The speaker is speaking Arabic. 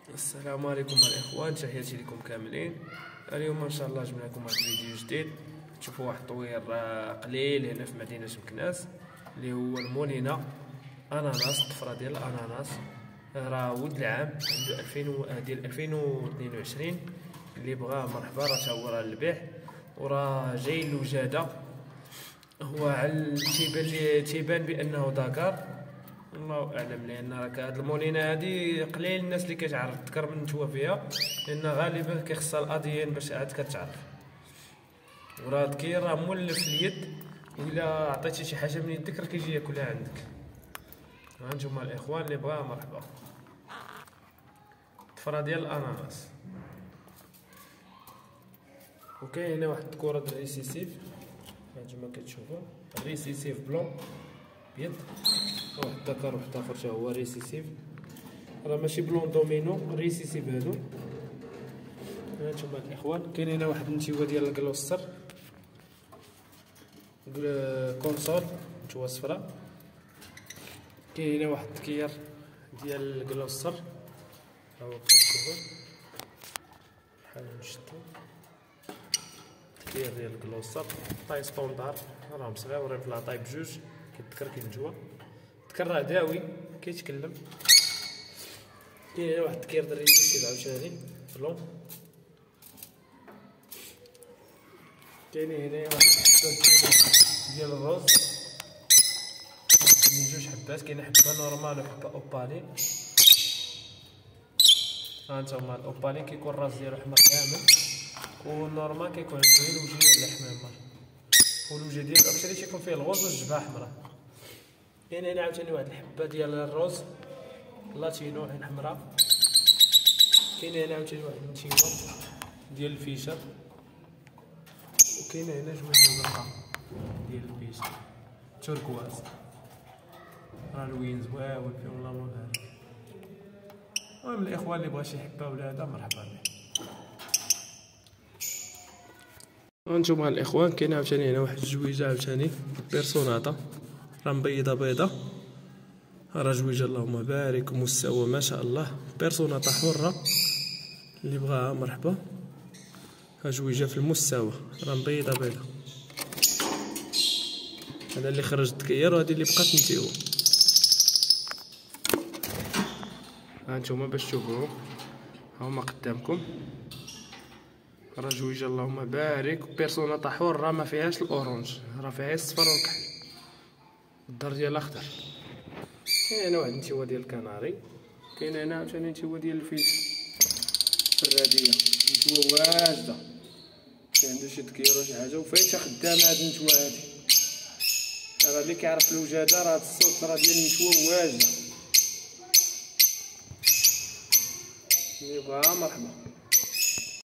السلام عليكم الاخوان، تحياتي لكم كاملين. اليوم ان شاء الله جبنا لكم واحد الفيديو جديد. تشوفوا واحد التطوير قليل هنا في مدينه مكناس اللي هو المولينا اناناس. الطفره ديال الاناناس راه ولد العام عنده 2000 ديال 2022. اللي بغاه مرحبا، راه تا هو راه للبيع وراه جاي الوجاده. هو على تيبان بانه دكار، الله اعلم، لان راك هاد المولينا هادي قليل الناس اللي كتعرف تذكر من نتوما فيها، لان غالبا كيخصها الاديان باش عاد كتعرف. وراه الذكير راه مولف اليد، وإلا عطيتي شي حاجه من يدك راه كيجي ياكلها عندك. ها نتوما الاخوان اللي بغاها مرحبا. الطفره ديال الاناناس. وكاين هنا واحد الكره ديال الريسيسيف، هانتوما كتشوفوا الريسيسيف بلون بيض، واحد الذكر وواحد اخر تا هو ريسيسيف، راه ماشي بلون دومينو، ريسيسيف هادو. هانتوما الاخوان كاين هنا واحد النتيوه ديال الكلوستر كونسول نتوما صفراء. كاين هنا واحد التكير ديال الكلوستر، ها هو كتشوفوا بحال نشدو التكير ديال الكلوستر طاي سبوندار، راهم صغيورين في لاطاي بجوج. كيتذكر كينجوا الذكر راه داوي كيتكلم. كاين هنا واحد التكير ديال الريسيسيف عاوتاني بلون. كاين هنا واحد ديال الروز من جوج حبات، كاينه حبه نورمال وحبه اوبالي. هانتوما الاوبالي كيكون الراس ديالو احمر كامل، والنورمال كيكون عنده غير الوجه اللي احمر، والوجه ديالو اكثر تيكون فيه الغوز والجبهه حمراء. كاين هنا عاوتاني واحد الحبه ديال الروز لاتينو عين حمراء. كاين هنا عاوتاني واحد النتيوه ديال الفيشر، وكاين هنا جوج زرقاء ديال الفيشر توركواز. راه لوين زواون فيهم الله مبارك. المهم الاخوان اللي بغا شي حبه ولا هذا مرحبا به. هانتوما الاخوان كاين عاوتاني هنا واحد الجويجه عاوتاني بيرسوناطا، راه مبيضه بيضه، راه جويجه اللهم بارك ومستوى ما شاء الله، بيرسوناطا حره اللي بغاها مرحبا. ها جويجه في المستوى راه مبيضه بيضه. هذا اللي خرج تكير وهذه اللي بقات نتيوه. هانتوما باش تشوفوهم هما قدامكم، راه جويجه اللهم بارك بيرسوناطا حره ما فيهاش الاورانج، راه فيها الصفر والكحل، الدار ديال الاخضر. كاين هنا واحد النتيوه ديال الكناري، كاين هنا عاوتاني نتيوه ديال الفيل الفراديه، نتيوه واجده عنده شي تكير ولا شي حاجه وفايته خدامه هاد النتوه هادي. راه اللي كيعرف الوجاده راه هاد الصوت راه ديال النتوه واجده، اللي بغاها مرحبا.